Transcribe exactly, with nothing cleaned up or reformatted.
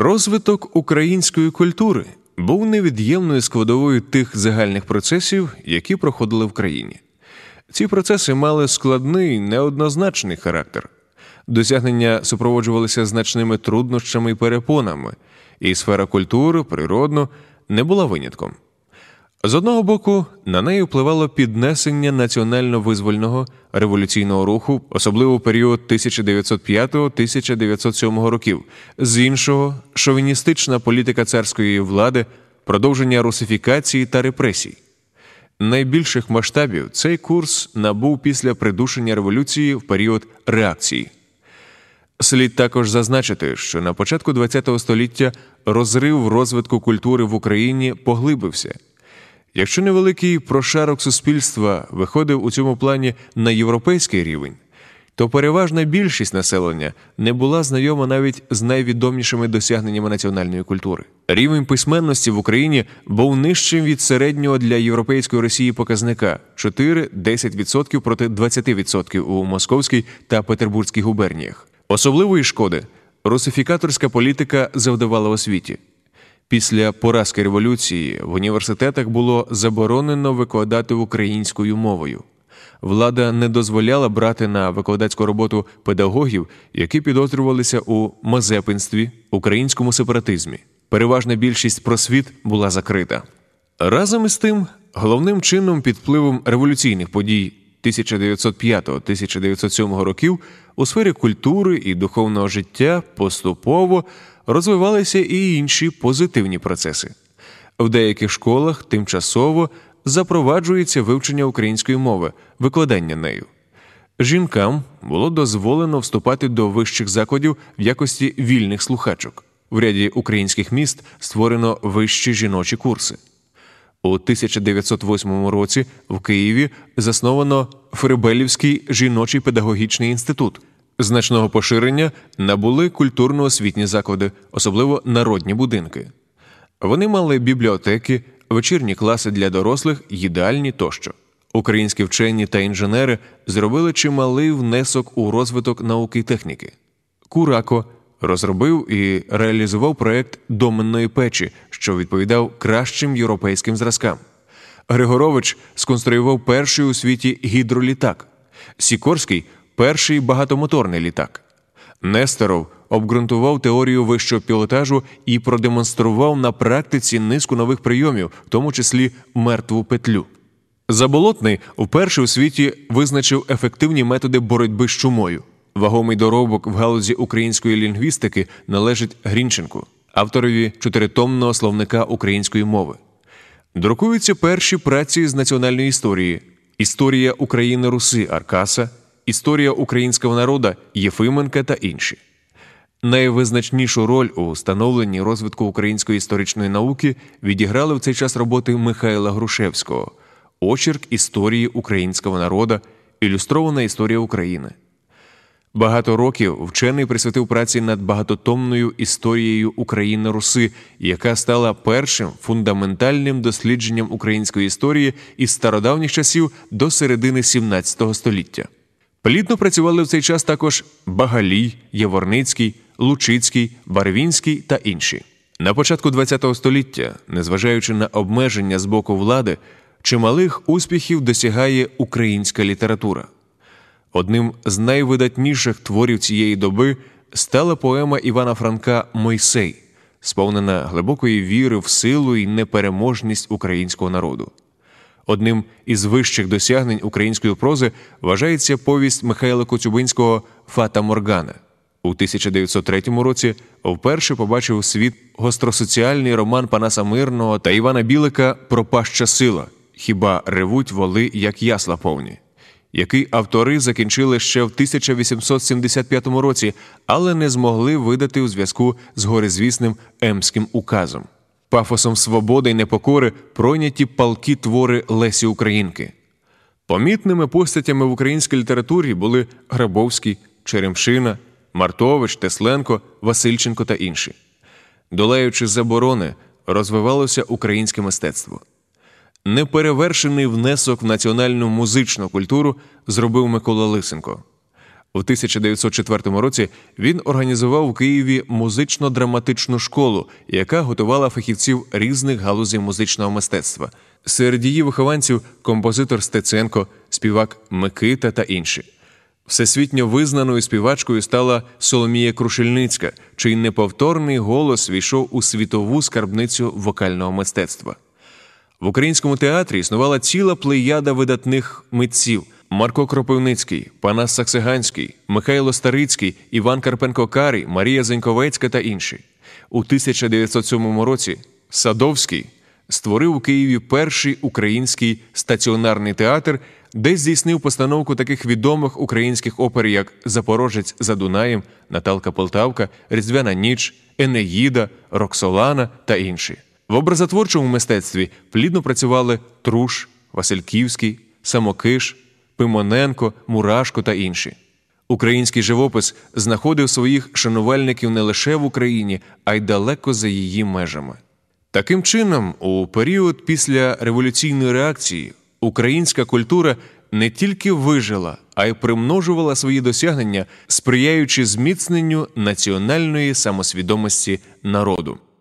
Розвиток української культури був невід'ємною складовою тих загальних процесів, які проходили в країні. Ці процеси мали складний, неоднозначний характер. Досягнення супроводжувалися значними труднощами і перепонами, і сфера культури, природно, не була винятком. З одного боку, на неї впливало піднесення національно-визвольного революційного руху, особливо в період тисяча дев'ятсот п'ятого - тисяча дев'ятсот сьомого років. З іншого – шовіністична політика царської влади, продовження русифікації та репресій. Найбільших масштабів цей курс набув після придушення революції в період реакції. Слід також зазначити, що на початку ХХ століття розрив в розвитку культури в Україні поглибився. Якщо невеликий прошарок суспільства виходив у цьому плані на європейський рівень, то переважна більшість населення не була знайома навіть з найвідомішими досягненнями національної культури. Рівень письменності в Україні був нижчим від середнього для європейської Росії показника – чотири - десять відсотків проти двадцяти відсотків у Московській та Петербурзькій губерніях. Особливої шкоди русифікаторська політика завдавала освіті. Після поразки революції в університетах було заборонено викладати українською мовою. Влада не дозволяла брати на викладацьку роботу педагогів, які підозрювалися у мазепинстві, українському сепаратизмі. Переважна більшість просвіт була закрита. Разом із тим, головним чином під впливом революційних подій тисяча дев'ятсот п'ятого - тисяча дев'ятсот сьомого років у сфері культури і духовного життя поступово розвивалися і інші позитивні процеси. В деяких школах тимчасово запроваджується вивчення української мови, викладання нею. Жінкам було дозволено вступати до вищих закладів в якості вільних слухачок. В ряді українських міст створено вищі жіночі курси. У тисяча дев'ятсот восьмому році в Києві засновано Фребелівський жіночий педагогічний інститут. Значного поширення набули культурно-освітні заклади, особливо народні будинки. Вони мали бібліотеки, вечірні класи для дорослих, їдальні тощо. Українські вчені та інженери зробили чималий внесок у розвиток науки і техніки. Курако розробив і реалізував проєкт доменної печі, що відповідав кращим європейським зразкам. Григорович сконструював перший у світі гідролітак. Сікорський – перший багатомоторний літак. Нестеров обґрунтував теорію вищого пілотажу і продемонстрував на практиці низку нових прийомів, в тому числі мертву петлю. Заболотний вперше у світі визначив ефективні методи боротьби з чумою. Вагомий доробок в галузі української лінгвістики належить Грінченку, авторові чотиритомного словника української мови. Друкуються перші праці з національної історії: «Історія України Руси» Аркаса, «Історія українського народу» Єфименка та інші. Найвизначнішу роль у становленні розвитку української історичної науки відіграли в цей час роботи Михайла Грушевського «Очерк історії українського народу», «Ілюстрована історія України». Багато років вчений присвятив праці над багатотомною історією України Руси, яка стала першим фундаментальним дослідженням української історії із стародавніх часів до середини сімнадцятого століття. Плідно працювали в цей час також Багалій, Яворницький, Лучицький, Барвінський та інші. На початку ХХ століття, незважаючи на обмеження з боку влади, чималих успіхів досягає українська література. Одним з найвидатніших творів цієї доби стала поема Івана Франка «Мойсей», сповнена глибокої віри в силу і непереможність українського народу. Одним із вищих досягнень української прози вважається повість Михайла Коцюбинського «Фата Моргана». У тисяча дев'ятсот третьому році вперше побачив світ гостросоціальний роман Панаса Мирного та Івана Білика «Пропаща сила. Хіба ревуть воли, як ясла повні», який автори закінчили ще в тисяча вісімсот сімдесят п'ятому році, але не змогли видати у зв'язку з горизвісним Емським указом. Пафосом свободи й непокори пройняті палкі твори Лесі Українки. Помітними постатями в українській літературі були Грабовський, Черемшина, Мартович, Тесленко, Васильченко та інші. Долаючи заборони, розвивалося українське мистецтво. Неперевершений внесок в національну музичну культуру зробив Микола Лисенко. У тисяча дев'ятсот четвертому році він організував у Києві музично-драматичну школу, яка готувала фахівців різних галузей музичного мистецтва. Серед її вихованців – композитор Стеценко, співак Микита та інші. Всесвітньо визнаною співачкою стала Соломія Крушельницька, чий неповторний голос війшов у світову скарбницю вокального мистецтва. В українському театрі існувала ціла плеяда видатних митців – Марко Кропивницький, Панас Саксиганський, Михайло Старицький, Іван Карпенко-Карий, Марія Заньковецька та інші. У тисяча дев'ятсот сьомому році Садовський створив у Києві перший український стаціонарний театр, де здійснив постановку таких відомих українських опер, як «Запорожець за Дунаєм», «Наталка Полтавка», «Різдвяна ніч», «Енеїда», «Роксолана» та інші. В образотворчому мистецтві плідно працювали Труш, Васильківський, Самокиш, Пимоненко, Мурашко та інші. Український живопис знаходив своїх шанувальників не лише в Україні, а й далеко за її межами. Таким чином, у період після революційної реакції українська культура не тільки вижила, а й примножувала свої досягнення, сприяючи зміцненню національної самосвідомості народу.